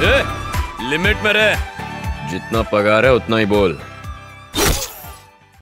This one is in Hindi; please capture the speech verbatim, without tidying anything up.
ए, लिमिट में रह। जितना पगार है उतना ही बोल।